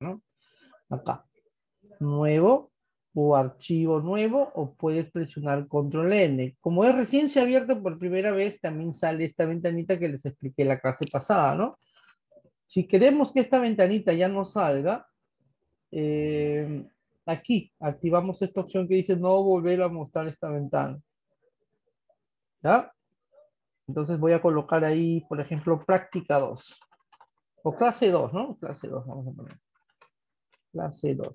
¿no? Acá, nuevo o archivo nuevo, o puedes presionar control N. Como es recién se ha abierto por primera vez, también sale esta ventanita que les expliqué la clase pasada, ¿no? Si queremos que esta ventanita ya no salga, eh, aquí activamos esta opción que dice no volver a mostrar esta ventana. ¿Ya? Entonces voy a colocar ahí, por ejemplo, práctica 2. O clase 2, ¿no? Clase 2, vamos a poner. Clase 2.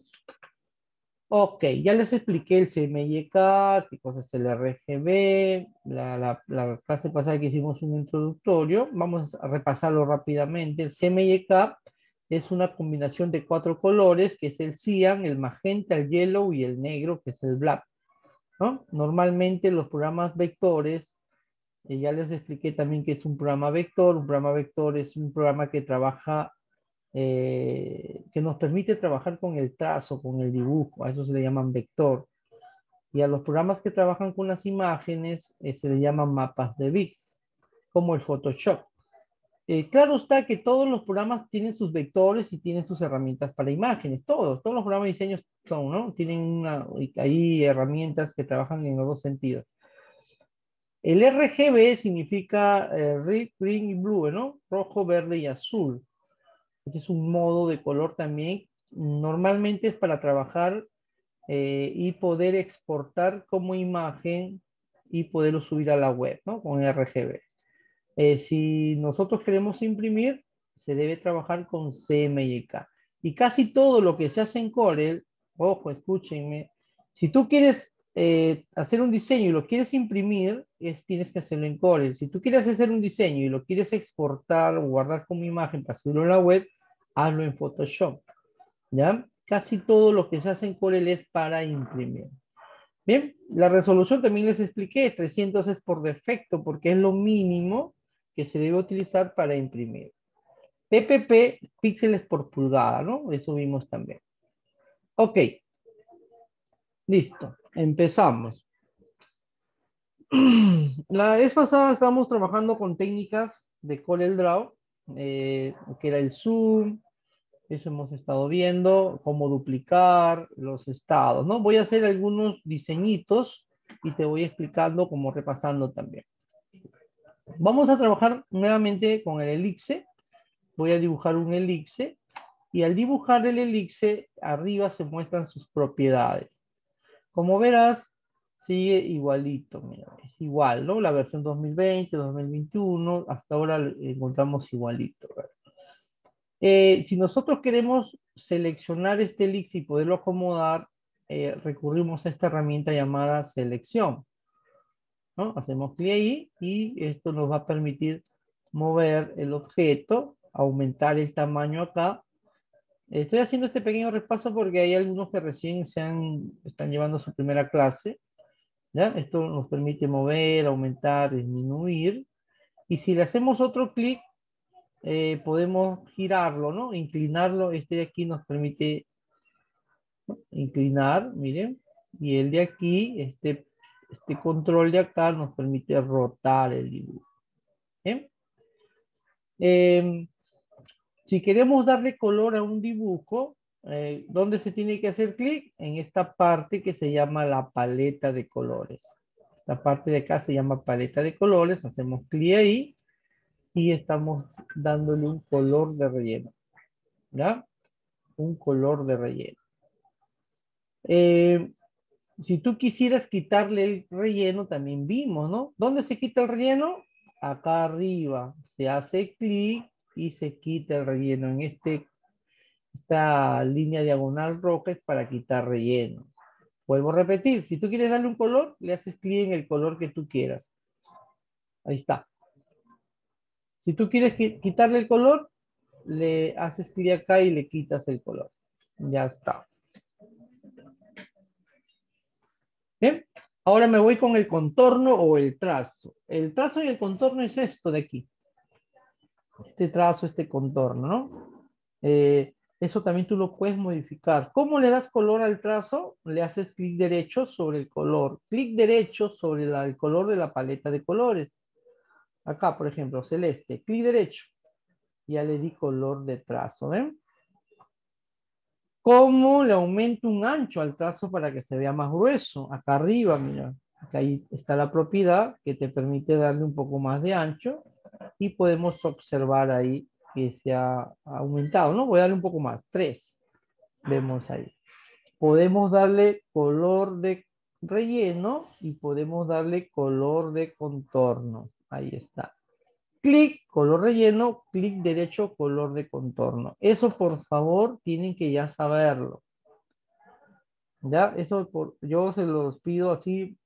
Ok, ya les expliqué el CMYK, qué cosa es el RGB, la clase pasada que hicimos un introductorio. Vamos a repasarlo rápidamente. El CMYK es una combinación de 4 colores, que es el cian, el magenta, el yellow y el negro, que es el black, ¿no? Normalmente los programas vectores, ya les expliqué también que es un programa vector. Un programa vector es un programa que trabaja, que nos permite trabajar con el trazo, con el dibujo. A eso se le llaman vector. Y a los programas que trabajan con las imágenes se le llaman mapas de bits, como el Photoshop. Claro está que todos los programas tienen sus vectores y tienen sus herramientas para imágenes. Todos los programas de diseño son, ¿no? Tienen hay herramientas que trabajan en los dos sentidos. El RGB significa red, green y blue, ¿no? Rojo, verde y azul. Este es un modo de color también. Normalmente es para trabajar y poder exportar como imagen y poderlo subir a la web, ¿no? Con RGB. Si nosotros queremos imprimir, se debe trabajar con CMYK. Y casi todo lo que se hace en Corel, ojo, escúchenme, si tú quieres hacer un diseño y lo quieres imprimir, tienes que hacerlo en Corel. Si tú quieres hacer un diseño y lo quieres exportar o guardar como imagen para subirlo a la web, hazlo en Photoshop. ¿Ya? Casi todo lo que se hace en Corel es para imprimir. Bien, la resolución también les expliqué, 300 es por defecto porque es lo mínimo que se debe utilizar para imprimir. PPP, píxeles por pulgada, ¿no? Eso vimos también. Ok, listo, empezamos. La vez pasada estábamos trabajando con técnicas de CorelDRAW, que era el zoom. Eso hemos estado viendo, cómo duplicar los estados, ¿no? Voy a hacer algunos diseñitos y te voy explicando, como repasando también. Vamos a trabajar nuevamente con el elipse. Voy a dibujar un elipse y al dibujar el elipse, arriba se muestran sus propiedades. Como verás, sigue igualito, mira, es igual, ¿no? La versión 2020, 2021, hasta ahora encontramos igualito, ¿verdad? Si nosotros queremos seleccionar este elixir y poderlo acomodar, recurrimos a esta herramienta llamada selección, ¿no? Hacemos clic ahí y esto nos va a permitir mover el objeto, aumentar el tamaño acá. Estoy haciendo este pequeño repaso porque hay algunos que recién están llevando su primera clase, ¿ya? Esto nos permite mover, aumentar, disminuir. Y si le hacemos otro clic, podemos girarlo, ¿no? Inclinarlo. Este de aquí nos permite, ¿no?, inclinar, miren. Y el de aquí, este control de acá nos permite rotar el dibujo. ¿Bien? Si queremos darle color a un dibujo, ¿dónde se tiene que hacer clic? En esta parte que se llama la paleta de colores. Esta parte de acá se llama paleta de colores. Hacemos clic ahí y estamos dándole un color de relleno. ¿Ya? Un color de relleno. Eh, si tú quisieras quitarle el relleno, también vimos, ¿no? ¿Dónde se quita el relleno? Acá arriba. Se hace clic y se quita el relleno. En esta línea diagonal roja es para quitar relleno. Vuelvo a repetir. Si tú quieres darle un color, le haces clic en el color que tú quieras. Ahí está. Si tú quieres quitarle el color, le haces clic acá y le quitas el color. Ya está. Bien, ahora me voy con el contorno o el trazo. El trazo y el contorno es esto de aquí. Este trazo, este contorno, ¿no? Eso también tú lo puedes modificar. ¿Cómo le das color al trazo? Le haces clic derecho sobre el color. Clic derecho sobre el color de la paleta de colores. Acá, por ejemplo, celeste. Clic derecho. Ya le di color de trazo, ¿ven? ¿Cómo le aumento un ancho al trazo para que se vea más grueso? Acá arriba, mira, acá ahí está la propiedad que te permite darle un poco más de ancho y podemos observar ahí que se ha aumentado, ¿no? Voy a darle un poco más, 3, vemos ahí. Podemos darle color de relleno y podemos darle color de contorno. Ahí está. Clic, color relleno, clic derecho, color de contorno. Eso por favor tienen que ya saberlo. Ya, eso yo se los pido así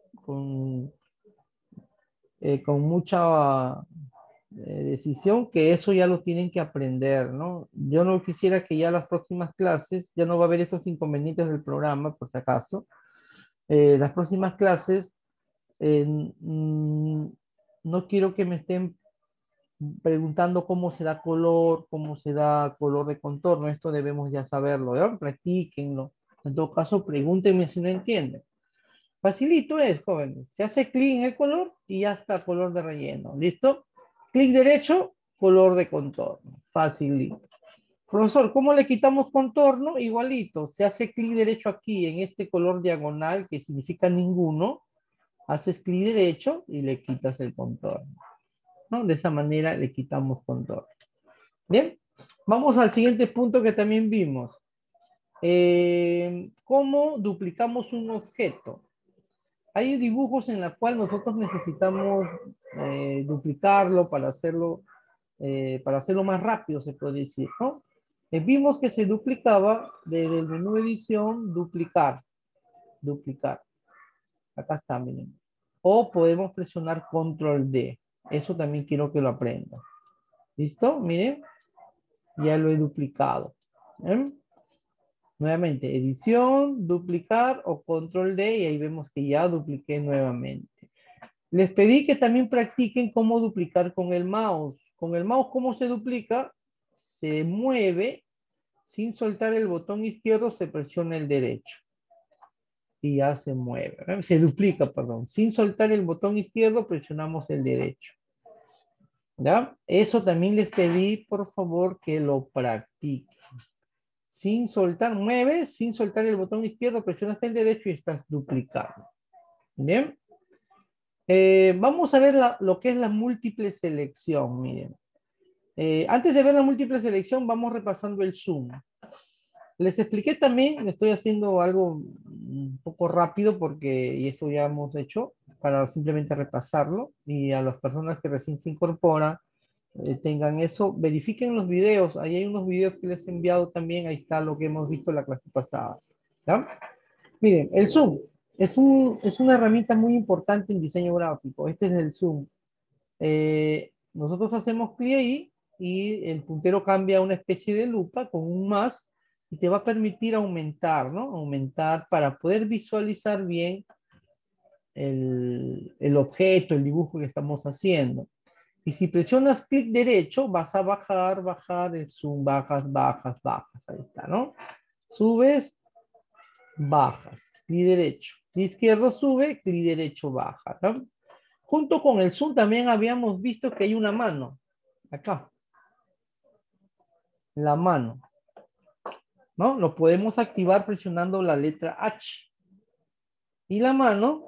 con mucha decisión, que eso ya lo tienen que aprender, ¿no? Yo no quisiera que ya las próximas clases, ya no va a haber estos inconvenientes del programa, por si acaso. Las próximas clases, eh, mm, no quiero que me estén preguntando cómo se da color, cómo se da color de contorno. Esto debemos ya saberlo, ¿ya? Practíquenlo. En todo caso, pregúntenme si no entienden. Facilito es, jóvenes. Se hace clic en el color y ya está color de relleno. ¿Listo? Clic derecho, color de contorno. Facilito. Profesor, ¿cómo le quitamos contorno? Igualito. Se hace clic derecho aquí en este color diagonal que significa ninguno. Haces clic derecho y le quitas el contorno, ¿no? De esa manera le quitamos contorno. Bien, vamos al siguiente punto que también vimos. ¿Cómo duplicamos un objeto? Hay dibujos en los cuales nosotros necesitamos duplicarlo para hacerlo más rápido, se puede decir, ¿no? Vimos que se duplicaba desde el menú edición, duplicar, duplicar. Acá está, miren. O podemos presionar control D. Eso también quiero que lo aprendan. ¿Listo? Miren, ya lo he duplicado. ¿Eh? Nuevamente, edición, duplicar o control D y ahí vemos que ya dupliqué nuevamente. Les pedí que también practiquen cómo duplicar con el mouse. Con el mouse, ¿cómo se duplica? Se mueve, sin soltar el botón izquierdo, se presiona el derecho. Y ya se mueve. Se duplica, perdón. Sin soltar el botón izquierdo, presionamos el derecho. ¿Ya? Eso también les pedí, por favor, que lo practiquen. Sin soltar, mueves, sin soltar el botón izquierdo, presionas el derecho y estás duplicando. Bien. Vamos a ver lo que es la múltiple selección. Miren. Antes de ver la múltiple selección, vamos repasando el zoom. Les expliqué también, estoy haciendo algo un poco rápido porque y eso ya hemos hecho para simplemente repasarlo y a las personas que recién se incorporan tengan eso, verifiquen los videos, ahí hay unos videos que les he enviado también, ahí está lo que hemos visto en la clase pasada. ¿Ya? Miren, el zoom es una herramienta muy importante en diseño gráfico, este es el zoom. Nosotros hacemos clic ahí y el puntero cambia a una especie de lupa con un más y te va a permitir aumentar, ¿no? Aumentar para poder visualizar bien el objeto, el dibujo que estamos haciendo. Y si presionas clic derecho, vas a bajar, bajar el zoom, bajas, bajas, bajas. Ahí está, ¿no? Subes, bajas, clic derecho. Clic izquierdo sube, clic derecho baja, ¿no? Junto con el zoom también habíamos visto que hay una mano. Acá. La mano. ¿No? Lo podemos activar presionando la letra H. Y la mano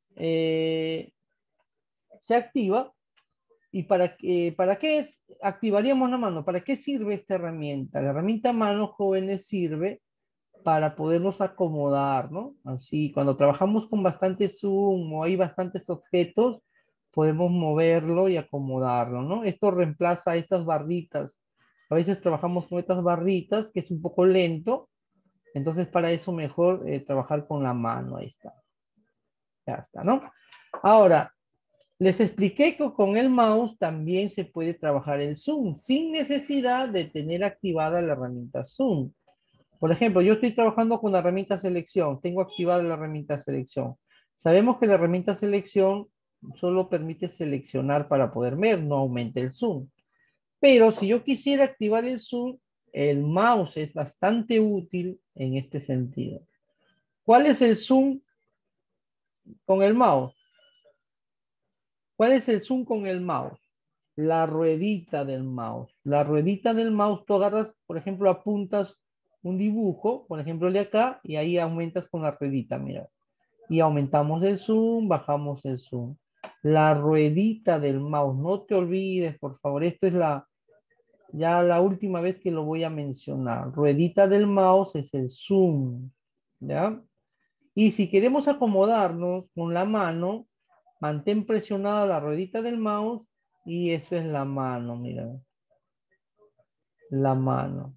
se activa. ¿Y para qué activaríamos la mano? ¿Para qué sirve esta herramienta? La herramienta mano, jóvenes, sirve para poderlos acomodar, ¿no? Así, cuando trabajamos con bastante zoom o hay bastantes objetos, podemos moverlo y acomodarlo, ¿no? Esto reemplaza a estas barritas. A veces trabajamos con estas barritas, que es un poco lento, entonces para eso mejor trabajar con la mano, ahí está. Ya está, ¿no? Ahora, les expliqué que con el mouse también se puede trabajar el zoom, sin necesidad de tener activada la herramienta zoom. Por ejemplo, yo estoy trabajando con la herramienta selección, tengo activada la herramienta selección. Sabemos que la herramienta selección solo permite seleccionar para poder ver, no aumenta el zoom. Pero si yo quisiera activar el zoom, el mouse es bastante útil en este sentido. ¿Cuál es el zoom con el mouse? ¿Cuál es el zoom con el mouse? La ruedita del mouse. La ruedita del mouse, tú agarras, por ejemplo, apuntas un dibujo, por ejemplo, el de acá, y ahí aumentas con la ruedita, mira. Y aumentamos el zoom, bajamos el zoom. La ruedita del mouse, no te olvides, por favor, esto es ya la última vez que lo voy a mencionar. Ruedita del mouse es el zoom, ¿ya? Y si queremos acomodarnos con la mano, mantén presionada la ruedita del mouse y eso es la mano, mira. La mano.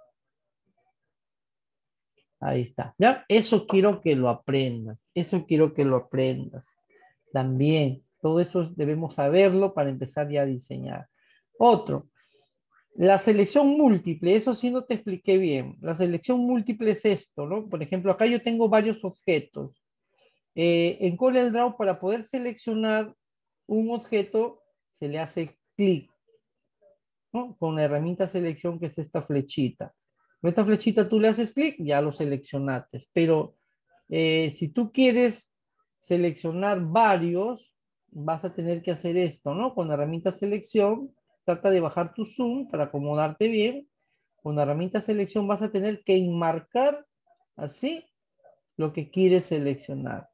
Ahí está. ¿Ya? Eso quiero que lo aprendas. Eso quiero que lo aprendas. También, todo eso debemos saberlo para empezar ya a diseñar. Otro, la selección múltiple, eso sí no te expliqué bien. La selección múltiple es esto, ¿no? Por ejemplo, acá yo tengo varios objetos. En CorelDRAW, para poder seleccionar un objeto, se le hace clic, ¿no? Con la herramienta selección, que es esta flechita. Con esta flechita tú le haces clic, ya lo seleccionaste. Pero si tú quieres seleccionar varios, vas a tener que hacer esto, ¿no? Con la herramienta selección, trata de bajar tu zoom para acomodarte bien. Con la herramienta selección vas a tener que enmarcar así lo que quieres seleccionar.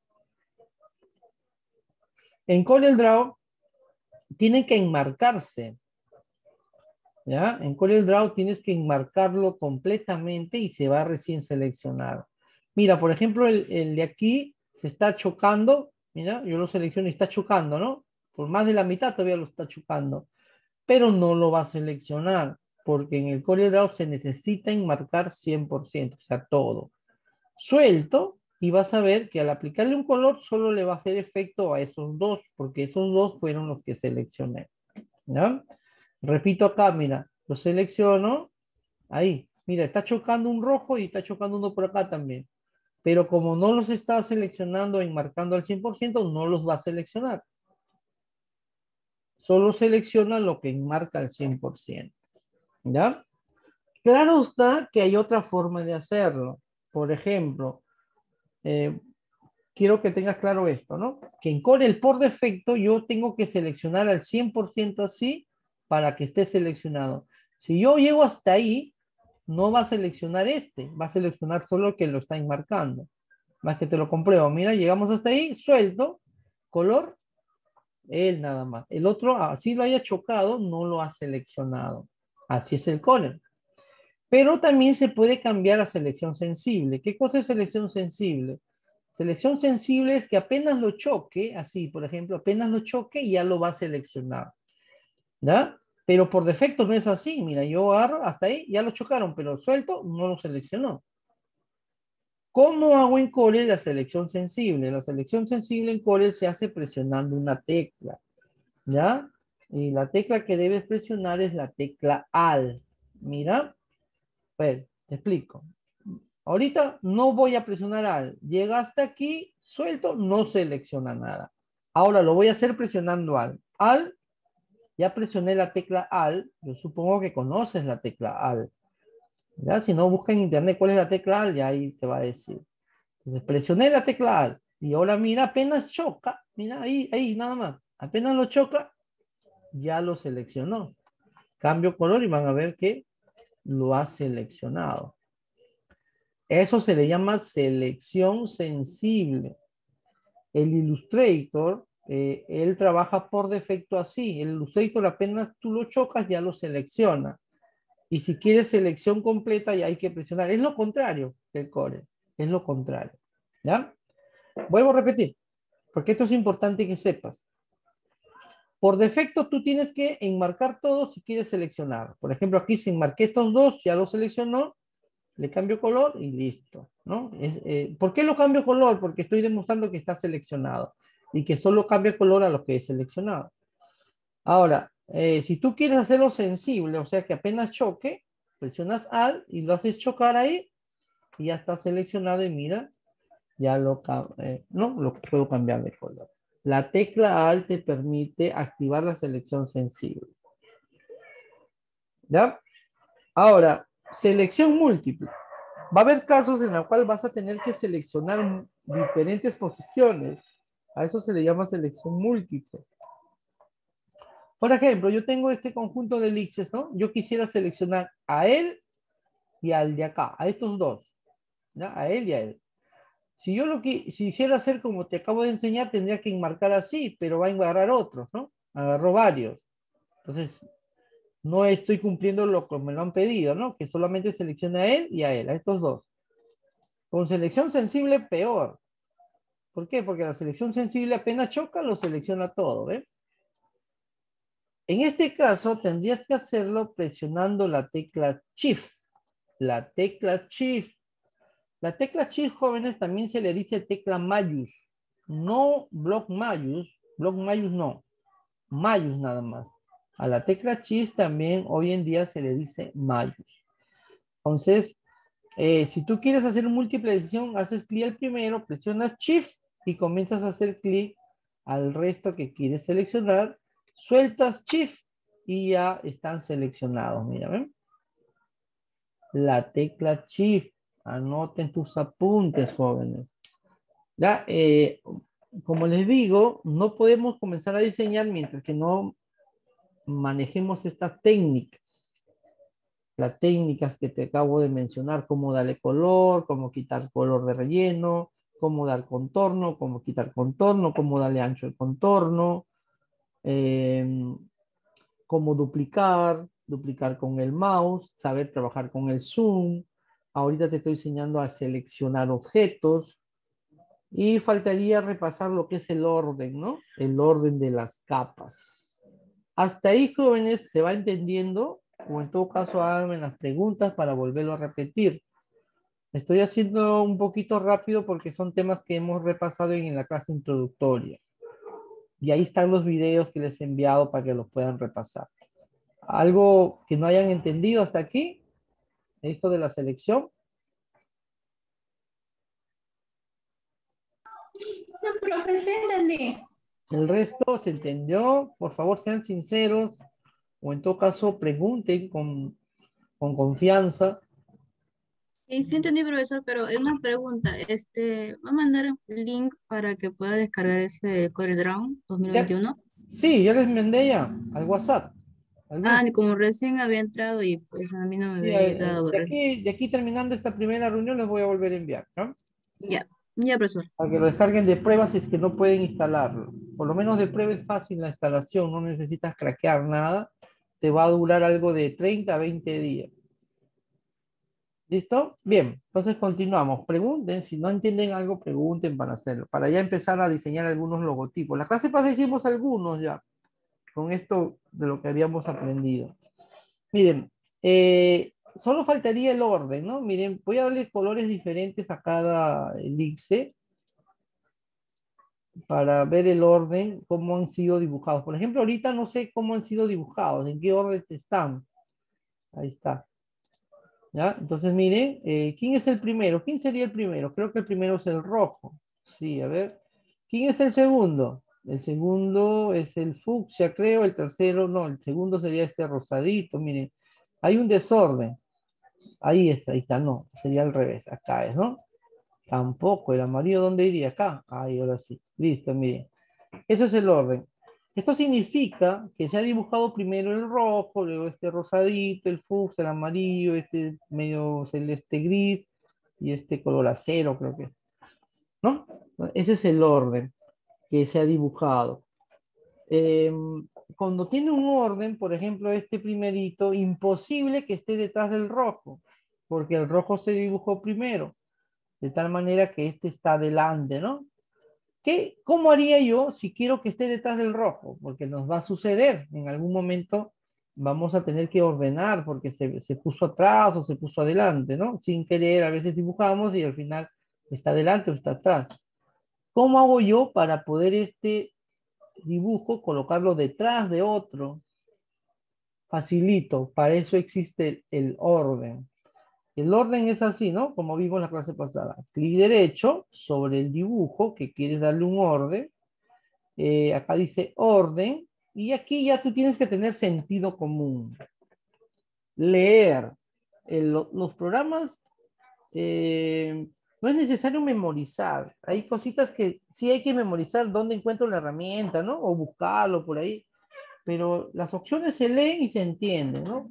En CorelDRAW tienen que enmarcarse, ¿ya? En CorelDRAW tienes que enmarcarlo completamente y se va recién seleccionado. Mira, por ejemplo, el de aquí se está chocando, mira, yo lo selecciono y está chocando, ¿no? Por más de la mitad todavía lo está chocando, pero no lo va a seleccionar, porque en el CorelDRAW se necesita enmarcar 100%, o sea, todo. Suelto, y vas a ver que al aplicarle un color solo le va a hacer efecto a esos dos, porque esos dos fueron los que seleccioné, ¿ya? Repito acá, mira, lo selecciono, ahí, mira, está chocando un rojo y está chocando uno por acá también. Pero como no los está seleccionando, enmarcando al 100%, no los va a seleccionar. Solo selecciona lo que enmarca al 100%. ¿Ya? Claro está que hay otra forma de hacerlo. Por ejemplo, eh, quiero que tengas claro esto, ¿no? Que en Corel por defecto yo tengo que seleccionar al 100% así para que esté seleccionado. Si yo llego hasta ahí, no va a seleccionar este, va a seleccionar solo el que lo está enmarcando. Más que te lo compruebo. Mira, llegamos hasta ahí, suelto, color, él nada más. El otro, así lo haya chocado, no lo ha seleccionado. Así es el Corel. Pero también se puede cambiar a selección sensible. ¿Qué cosa es selección sensible? Selección sensible es que apenas lo choque, así, por ejemplo, apenas lo choque y ya lo va a seleccionar. ¿Ya? Pero por defecto no es así. Mira, yo agarro hasta ahí, ya lo chocaron, pero suelto, no lo seleccionó. ¿Cómo hago en Corel la selección sensible? La selección sensible en Corel se hace presionando una tecla, ¿ya? Y la tecla que debes presionar es la tecla Alt. Mira, pues, te explico. Ahorita no voy a presionar Alt. Llega hasta aquí, suelto, no selecciona nada. Ahora lo voy a hacer presionando Alt. Alt, ya presioné la tecla Alt. Yo supongo que conoces la tecla Alt. ¿Ya? Si no, busca en internet cuál es la tecla Alt y ahí te va a decir. Entonces presioné la tecla Alt y ahora mira, apenas choca, mira ahí nada más, apenas lo choca, ya lo seleccionó. Cambio color y van a ver que lo ha seleccionado. Eso se le llama selección sensible. El Illustrator, él trabaja por defecto así. El Illustrator apenas tú lo chocas, ya lo selecciona. Y si quieres selección completa, ya hay que presionar. Es lo contrario del Corel. Es lo contrario. ¿Ya? Vuelvo a repetir, porque esto es importante que sepas. Por defecto, tú tienes que enmarcar todo si quieres seleccionar. Por ejemplo, aquí si enmarqué estos dos, ya lo seleccionó, le cambio color y listo, ¿no? ¿Por qué lo cambio color? Porque estoy demostrando que está seleccionado y que solo cambia color a lo que he seleccionado. Ahora, si tú quieres hacerlo sensible, o sea que apenas choque, presionas Alt y lo haces chocar ahí y ya está seleccionado y mira, ya no, lo puedo cambiar de color. La tecla Alt te permite activar la selección sensible. ¿Ya? Ahora, selección múltiple. Va a haber casos en los cuales vas a tener que seleccionar diferentes posiciones. A eso se le llama selección múltiple. Por ejemplo, yo tengo este conjunto de elipses, ¿no? Yo quisiera seleccionar a él y al de acá, a estos dos, ¿ya? A él y a él. Si yo si quisiera hacer como te acabo de enseñar, tendría que enmarcar así, pero va a agarrar otros, ¿no? Agarró varios. Entonces, no estoy cumpliendo lo que me lo han pedido, ¿no? Que solamente seleccione a él y a él, a estos dos. Con selección sensible, peor. ¿Por qué? Porque la selección sensible apenas choca, lo selecciona todo, ¿ves? En este caso, tendrías que hacerlo presionando la tecla Shift. La tecla Shift. La tecla Shift, jóvenes, también se le dice tecla Mayus. No Block Mayus. Block Mayus no. Mayus nada más. A la tecla Shift también hoy en día se le dice Mayus. Entonces, si tú quieres hacer múltiple decisión, haces clic al primero, presionas Shift y comienzas a hacer clic al resto que quieres seleccionar, sueltas Shift y ya están seleccionados. Mira, ¿ven? La tecla Shift. Anoten tus apuntes, jóvenes. Ya, como les digo, no podemos comenzar a diseñar mientras que no manejemos estas técnicas. Las técnicas que te acabo de mencionar, cómo darle color, cómo quitar color de relleno, cómo dar contorno, cómo quitar contorno, cómo darle ancho el contorno, eh, cómo duplicar con el mouse, saber trabajar con el zoom. Ahorita te estoy enseñando a seleccionar objetos y faltaría repasar lo que es el orden, ¿no? El orden de las capas. Hasta ahí, jóvenes, se va entendiendo, o en todo caso háganme las preguntas para volverlo a repetir. Estoy haciendo un poquito rápido porque son temas que hemos repasado en la clase introductoria. Y ahí están los videos que les he enviado para que los puedan repasar. ¿Algo que no hayan entendido hasta aquí? Esto de la selección. No, profe, sí entendí. El resto se entendió. Por favor, sean sinceros o en todo caso pregunten con confianza. Sí, sí entendí, profesor, pero es una pregunta. ¿Va a mandar un link para que pueda descargar ese CorelDRAW Ya, 2021? sí, ya les mandé ya al WhatsApp, al Ah, grupo. como recién había entrado y pues a mí no me Sí, había llegado. de aquí terminando esta primera reunión les voy a volver a enviar, ¿no? Ya, ya, profesor. Para que lo descarguen de pruebas si es que no pueden instalarlo. Por lo menos de prueba es fácil la instalación, no necesitas craquear nada. Te va a durar algo de 30 a 20 días. ¿Listo? Bien, entonces continuamos. Pregunten, si no entienden algo, pregunten para hacerlo, para ya empezar a diseñar algunos logotipos. La clase pasada hicimos algunos ya, con esto de lo que habíamos aprendido. Miren, solo faltaría el orden, ¿no? Miren, voy a darle colores diferentes a cada elixir para ver el orden, cómo han sido dibujados. Por ejemplo, ahorita no sé cómo han sido dibujados, en qué orden están. Ahí está. ¿Ya? Entonces, miren, ¿quién es el primero? ¿Quién sería el primero? Creo que el primero es el rojo. Sí, a ver. ¿Quién es el segundo? El segundo es el fucsia, creo. El tercero, no, el segundo sería este rosadito. Miren, hay un desorden. Ahí está, no, sería al revés. Acá es, ¿no? Tampoco, el amarillo, ¿dónde iría? Acá. Ahí, ahora sí. Listo, miren. Ese es el orden. Esto significa que se ha dibujado primero el rojo, luego este rosadito, el fucsia, el amarillo, este medio celeste gris y este color acero, creo que. ¿No? Ese es el orden que se ha dibujado. Eh, Cuando tiene un orden, por ejemplo, este primerito, imposible que esté detrás del rojo, porque el rojo se dibujó primero, de tal manera que este está adelante, ¿no? ¿Cómo haría yo si quiero que esté detrás del rojo? Porque nos va a suceder, en algún momento vamos a tener que ordenar porque se puso atrás o se puso adelante, ¿no? Sin querer, a veces dibujamos y al final está adelante o está atrás. ¿Cómo hago yo para poder este dibujo colocarlo detrás de otro? Facilito, para eso existe el orden. El orden es así, ¿no? Como vimos en la clase pasada. Clic derecho sobre el dibujo que quieres darle un orden. Acá dice orden. Y aquí ya tú tienes que tener sentido común. Leer. Los programas no es necesario memorizar. Hay cositas que sí hay que memorizar dónde encuentro la herramienta, ¿no? O buscarlo por ahí. Pero las opciones se leen y se entienden, ¿no?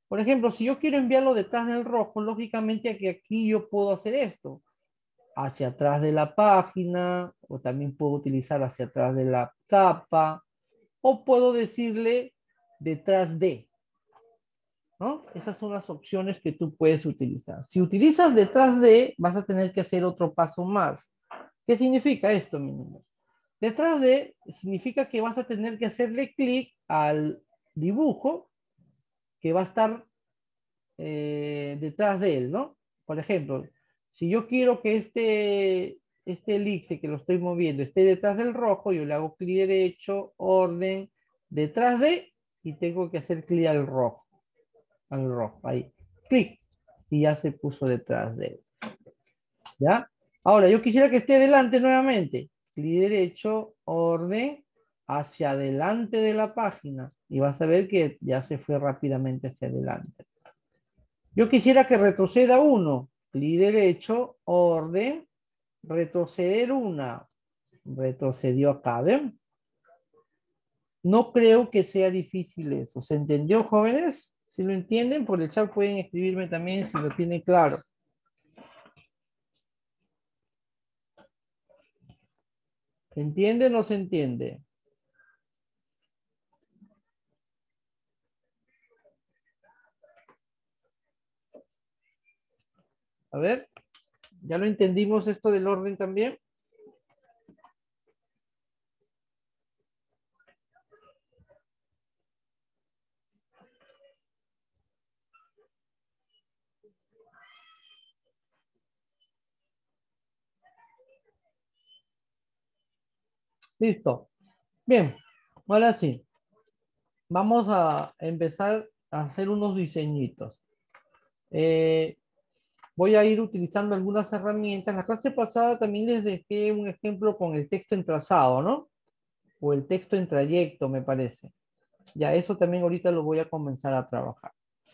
Por ejemplo, si yo quiero enviarlo detrás del rojo, lógicamente que aquí yo puedo hacer esto. Hacia atrás de la página, o también puedo utilizar hacia atrás de la capa, o puedo decirle detrás de, ¿no? Esas son las opciones que tú puedes utilizar. Si utilizas detrás de, vas a tener que hacer otro paso más. ¿Qué significa esto, mi niño? Detrás de significa que vas a tener que hacerle clic al dibujo que va a estar detrás de él, ¿no? Por ejemplo, si yo quiero que este elixir que lo estoy moviendo esté detrás del rojo, yo le hago clic derecho, orden, detrás de, y tengo que hacer clic al rojo, ahí, clic, y ya se puso detrás de él, ¿ya? Ahora, yo quisiera que esté delante nuevamente, clic derecho, orden, hacia adelante de la página, y vas a ver que ya se fue rápidamente hacia adelante. Yo quisiera que retroceda uno. Clic derecho, orden, retroceder una. Retrocedió acá, ¿ven? No creo que sea difícil eso. ¿Se entendió, jóvenes? Si lo entienden, por el chat pueden escribirme también si lo tienen claro. ¿Se entiende o no se entiende? A ver, ¿ya lo entendimos esto del orden también? Listo. Bien, ahora sí. Vamos a empezar a hacer unos diseñitos. Voy a ir utilizando algunas herramientas. La clase pasada también les dejé un ejemplo con el texto en trazado, ¿no? O el texto en trayecto, me parece. Ya, eso también ahorita lo voy a comenzar a trabajar.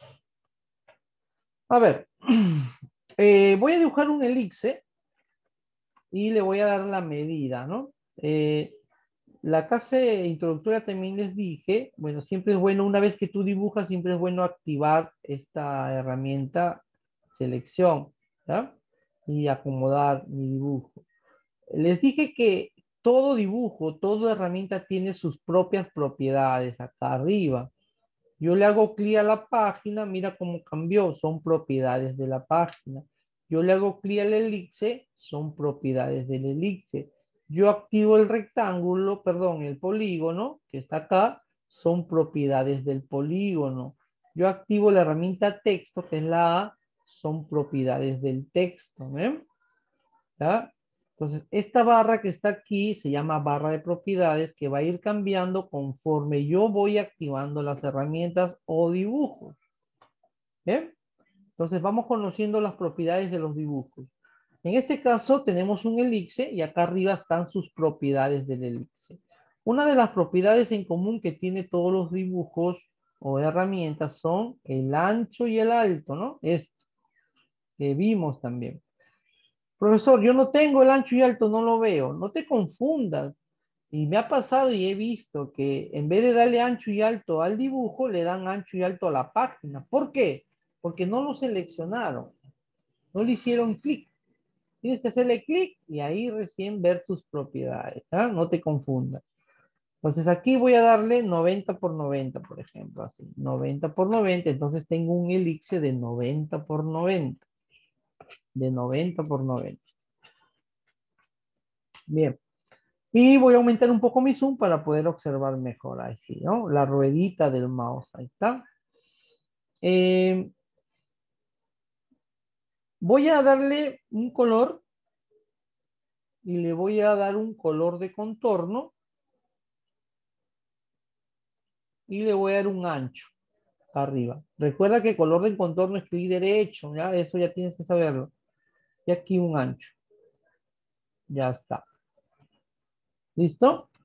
A ver, voy a dibujar un elixir y le voy a dar la medida, ¿no? La clase introductoria también les dije, bueno, siempre es bueno, una vez que tú dibujas, siempre es bueno activar esta herramienta selección, ¿ya? Y acomodar mi dibujo. Les dije que todo dibujo, toda herramienta tiene sus propias propiedades acá arriba. Yo le hago clic a la página, mira cómo cambió, son propiedades de la página. Yo le hago clic al elixir, son propiedades del elixir. Yo activo el rectángulo, perdón, el polígono, que está acá, son propiedades del polígono. Yo activo la herramienta texto, que es la A, son propiedades del texto. ¿Ven? ¿Ya? Entonces, esta barra que está aquí se llama barra de propiedades que va a ir cambiando conforme yo voy activando las herramientas o dibujos. ¿Bien? Entonces, vamos conociendo las propiedades de los dibujos. En este caso, tenemos un elixir y acá arriba están sus propiedades del elixir. Una de las propiedades en común que tiene todos los dibujos o herramientas son el ancho y el alto, ¿no? Esto que vimos también. Profesor, yo no tengo el ancho y alto, no lo veo. No te confundas. Y me ha pasado y he visto que en vez de darle ancho y alto al dibujo, le dan ancho y alto a la página. ¿Por qué? Porque no lo seleccionaron. No le hicieron clic. Tienes que hacerle clic y ahí recién ver sus propiedades. ¿Ah? No te confundas. Entonces aquí voy a darle 90 por 90, por ejemplo. Así, 90 por 90. Entonces tengo un elixir de 90 por 90. De 90 por 90. Bien. Y voy a aumentar un poco mi zoom para poder observar mejor. Ahí sí, ¿no? La ruedita del mouse. Ahí está. Voy a darle un color y le voy a dar un color de contorno y le voy a dar un ancho arriba. Recuerda que color de contorno es clic derecho, ¿ya? Eso ya tienes que saberlo. Y aquí un ancho. Ya está. ¿Listo?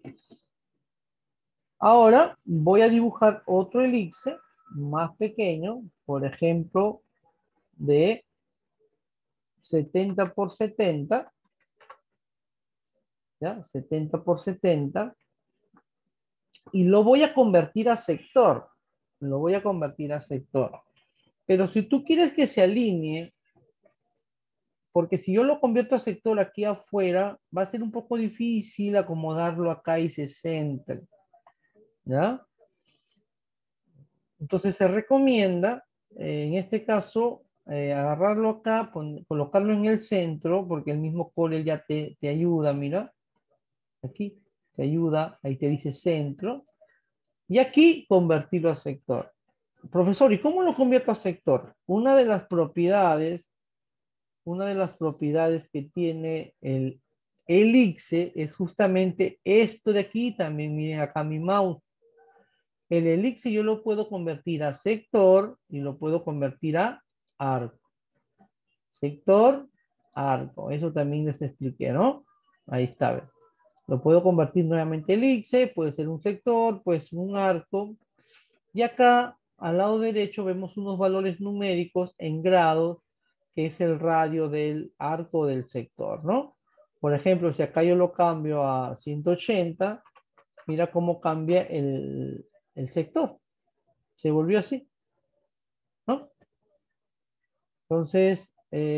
Ahora voy a dibujar otro elixir más pequeño, por ejemplo, de 70 por 70, ¿ya? 70 por 70, y lo voy a convertir a sector. Lo voy a convertir a sector. Pero si tú quieres que se alinee, porque si yo lo convierto a sector aquí afuera, va a ser un poco difícil acomodarlo acá y se centre, ¿ya? Entonces se recomienda, en este caso, agarrarlo acá, colocarlo en el centro, porque el mismo Corel ya te ayuda, mira, aquí te ayuda, ahí te dice centro, y aquí convertirlo a sector. Profesor, ¿y cómo lo convierto a sector? Una de las propiedades que tiene el elixir es justamente esto de aquí, también miren acá mi mouse. El elixir yo lo puedo convertir a sector y lo puedo convertir a arco. Sector, arco. Eso también les expliqué, ¿no? Ahí está. ¿Ves? Lo puedo convertir nuevamente elixir, puede ser un sector, puede ser un arco. Y acá, al lado derecho, vemos unos valores numéricos en grados, que es el radio del arco del sector, ¿no? Por ejemplo, si acá yo lo cambio a 180, mira cómo cambia el sector. Se volvió así, ¿no? Entonces,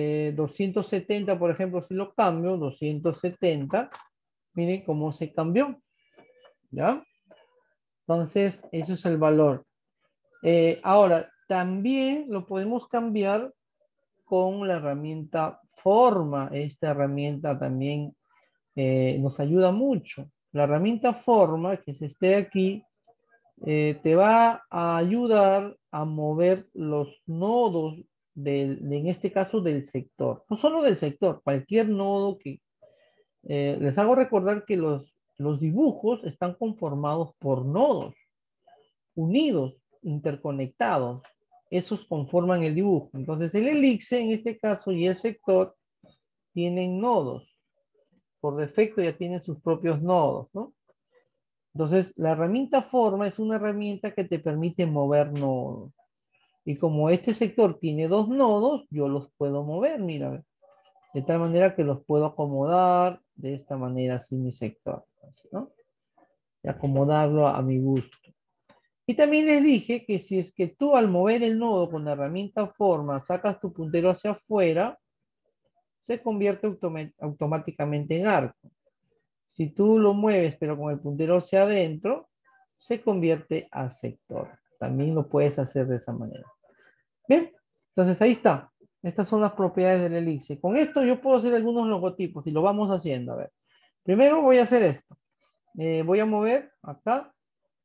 270, por ejemplo, si lo cambio, 270, miren cómo se cambió, ¿ya? Entonces, eso es el valor. Ahora, también lo podemos cambiar con la herramienta forma. Esta herramienta también nos ayuda mucho. La herramienta forma, que se esté aquí, te va a ayudar a mover los nodos en este caso del sector. No solo del sector, cualquier nodo que... les hago recordar que los dibujos están conformados por nodos, unidos, interconectados. Esos conforman el dibujo. Entonces el elixir en este caso y el sector tienen nodos. Por defecto ya tienen sus propios nodos, ¿no? Entonces, la herramienta forma es una herramienta que te permite mover nodos. Y como este sector tiene dos nodos, yo los puedo mover, mira, de tal manera que los puedo acomodar de esta manera, así mi sector, ¿no? Y acomodarlo a mi gusto. Y también les dije que si es que tú al mover el nodo con la herramienta forma sacas tu puntero hacia afuera, se convierte automáticamente en arco. Si tú lo mueves pero con el puntero hacia adentro, se convierte a sector. También lo puedes hacer de esa manera. Bien, entonces ahí está. Estas son las propiedades del elixir. Con esto yo puedo hacer algunos logotipos y lo vamos haciendo. A ver, primero voy a hacer esto. Voy a mover acá.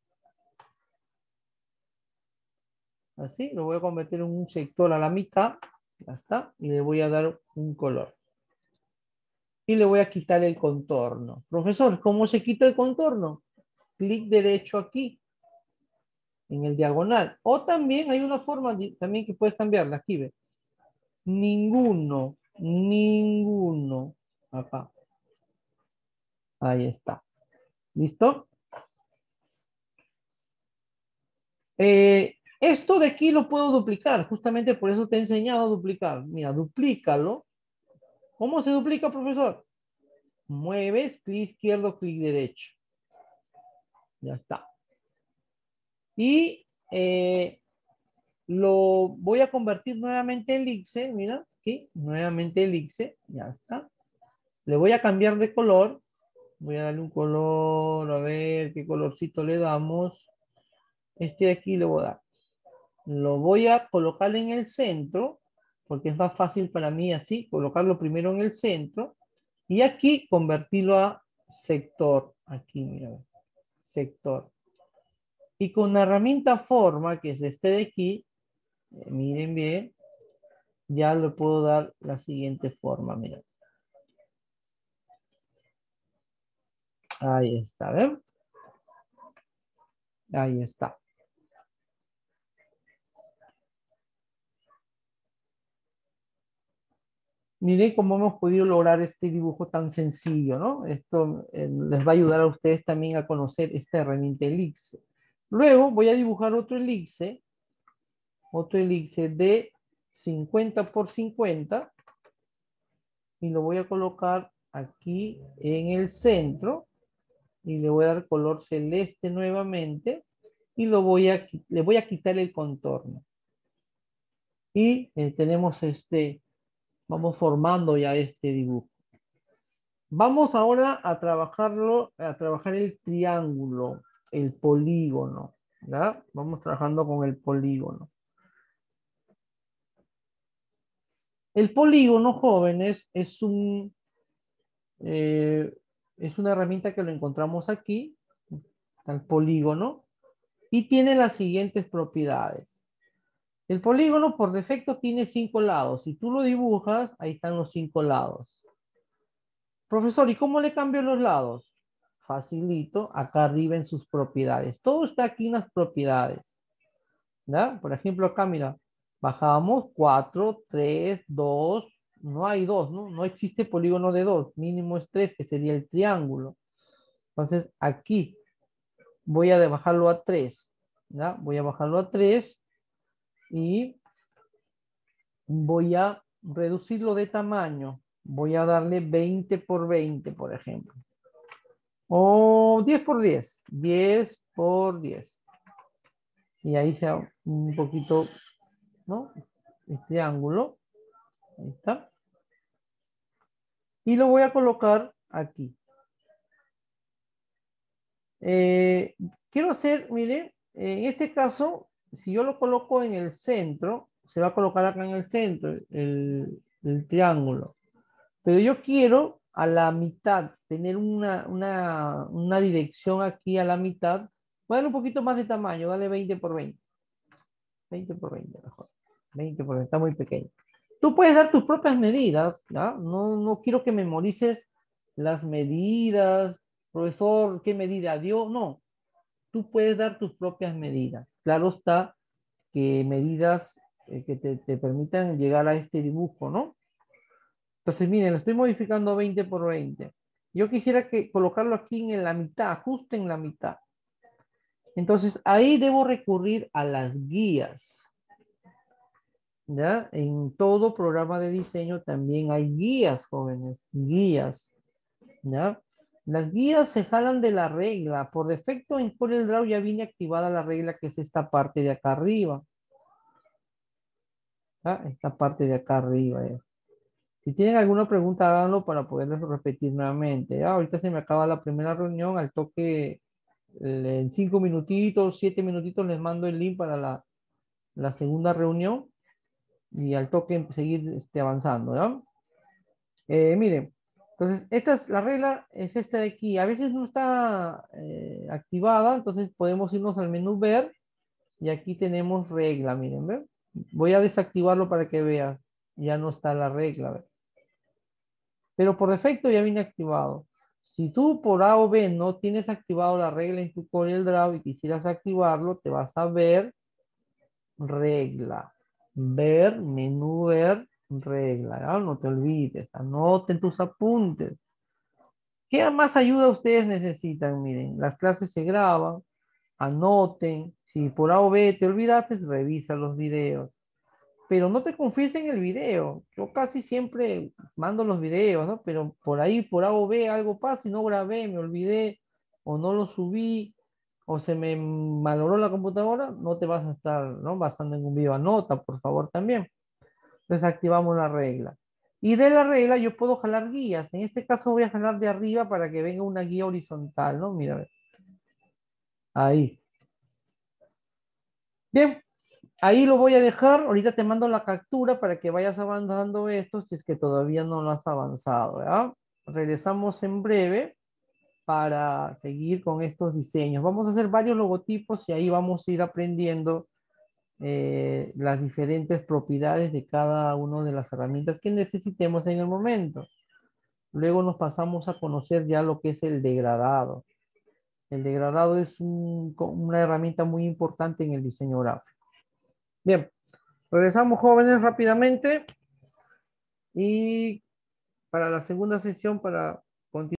Así, lo voy a convertir en un sector a la mitad. Ya está. Y le voy a dar un color. Y le voy a quitar el contorno. Profesor, ¿cómo se quita el contorno? Clic derecho aquí, en el diagonal. O también hay una forma también que puedes cambiarla. Aquí ve. Ninguno. Acá. Ahí está. ¿Listo? Esto de aquí lo puedo duplicar. Justamente por eso te he enseñado a duplicar. Mira, duplícalo. ¿Cómo se duplica, profesor? Mueves, clic izquierdo, clic derecho. Ya está. Y lo voy a convertir nuevamente en elixir. Mira, aquí, nuevamente elixir. Ya está. Le voy a cambiar de color. Voy a darle un color, a ver qué colorcito le damos. Este de aquí le voy a dar. Lo voy a colocar en el centro, porque es más fácil para mí así, colocarlo primero en el centro. Y aquí convertirlo a sector. Aquí, mira, sector. Y con la herramienta forma, que es este de aquí, miren bien, ya le puedo dar la siguiente forma, mira. Ahí está, ¿ven? Ahí está. Miren cómo hemos podido lograr este dibujo tan sencillo, ¿no? Esto les va a ayudar a ustedes también a conocer esta herramienta elixir. Luego voy a dibujar otro elixir de 50 por 50 y lo voy a colocar aquí en el centro y le voy a dar color celeste nuevamente y le voy a quitar el contorno. Y tenemos vamos formando ya este dibujo. Vamos ahora a trabajar el triángulo, el polígono, ¿ya? Vamos trabajando con el polígono. El polígono, jóvenes, es una herramienta que lo encontramos aquí, el polígono, y tiene las siguientes propiedades. El polígono por defecto tiene 5 lados. Si tú lo dibujas, ahí están los 5 lados. Profesor, ¿y cómo le cambio los lados? Facilito, acá arriba en sus propiedades. Todo está aquí en las propiedades. ¿Ya? Por ejemplo, acá, mira, bajamos 4, 3, 2. No hay 2, ¿no? No existe polígono de 2. Mínimo es 3, que sería el triángulo. Entonces, aquí voy a bajarlo a 3. ¿Ya? Voy a bajarlo a 3 y voy a reducirlo de tamaño. Voy a darle 20 por 20, por ejemplo. O 10 por 10. 10 por 10. Y ahí sea un poquito, ¿no? El triángulo. Ahí está. Y lo voy a colocar aquí. Quiero hacer, mire, en este caso, si yo lo coloco en el centro, se va a colocar acá en el centro el triángulo. Pero yo quiero a la mitad tener una dirección aquí a la mitad. Voy a darle un poquito más de tamaño, dale 20 por 20. 20 por 20 mejor. 20 por 20, está muy pequeño. Tú puedes dar tus propias medidas, ¿ya? No quiero que memorices las medidas, profesor, ¿qué medida dio? No, tú puedes dar tus propias medidas. Claro está que medidas que te permitan llegar a este dibujo, ¿no? Entonces, miren, lo estoy modificando 20 por 20. Yo quisiera colocarlo aquí en la mitad, justo en la mitad. Entonces, ahí debo recurrir a las guías. ¿Ya? En todo programa de diseño también hay guías, jóvenes, guías. ¿Ya? Las guías se jalan de la regla. Por defecto en CorelDRAW ya viene activada la regla que es esta parte de acá arriba. ¿Ya? Esta parte de acá arriba es. Si tienen alguna pregunta, háganlo para poderles repetir nuevamente. ¿Ya? Ahorita se me acaba la primera reunión, al toque en 5 minutitos, 7 minutitos les mando el link para la segunda reunión y al toque seguir avanzando. ¿Ya? Miren, entonces la regla es esta de aquí. A veces no está activada, entonces podemos irnos al menú ver y aquí tenemos regla, miren, ¿ven? Voy a desactivarlo para que veas. Ya no está la regla, ¿ven? Pero por defecto ya viene activado. Si tú por A o B no tienes activado la regla en tu CorelDRAW y quisieras activarlo, te vas a ver regla. Ver, menú ver, regla. ¿Ya? No te olvides, anoten tus apuntes. ¿Qué más ayuda ustedes necesitan? Miren, las clases se graban, anoten. Si por A o B te olvidaste, revisa los videos. Pero no te confíes en el video. Yo casi siempre mando los videos, ¿no? Pero por ahí, por A o B, algo pasa y no grabé, me olvidé, o no lo subí, o se me malogró la computadora, no te vas a estar, ¿no? Basando en un video. Anota, por favor, también. Entonces activamos la regla. Y de la regla yo puedo jalar guías. En este caso voy a jalar de arriba para que venga una guía horizontal, ¿no? Mira, ahí. Bien, ahí lo voy a dejar. Ahorita te mando la captura para que vayas avanzando esto si es que todavía no lo has avanzado, ¿verdad? Regresamos en breve para seguir con estos diseños. Vamos a hacer varios logotipos y ahí vamos a ir aprendiendo las diferentes propiedades de cada una de las herramientas que necesitemos en el momento. Luego nos pasamos a conocer ya lo que es el degradado. El degradado es una herramienta muy importante en el diseño gráfico. Bien, regresamos jóvenes rápidamente y para la segunda sesión para